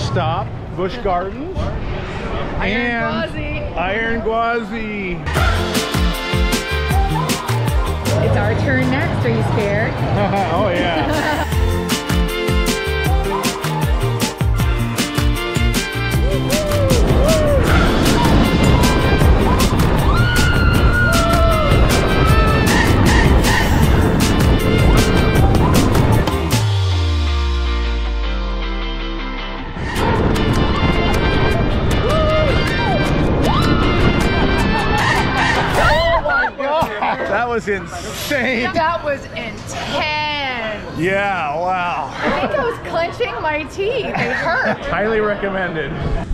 Next stop, Busch Gardens. Iron Gwazi. It's our turn next. Are you scared? Oh yeah. That was insane. That was intense. Yeah, wow. I think I was clenching my teeth. They hurt. Highly recommended.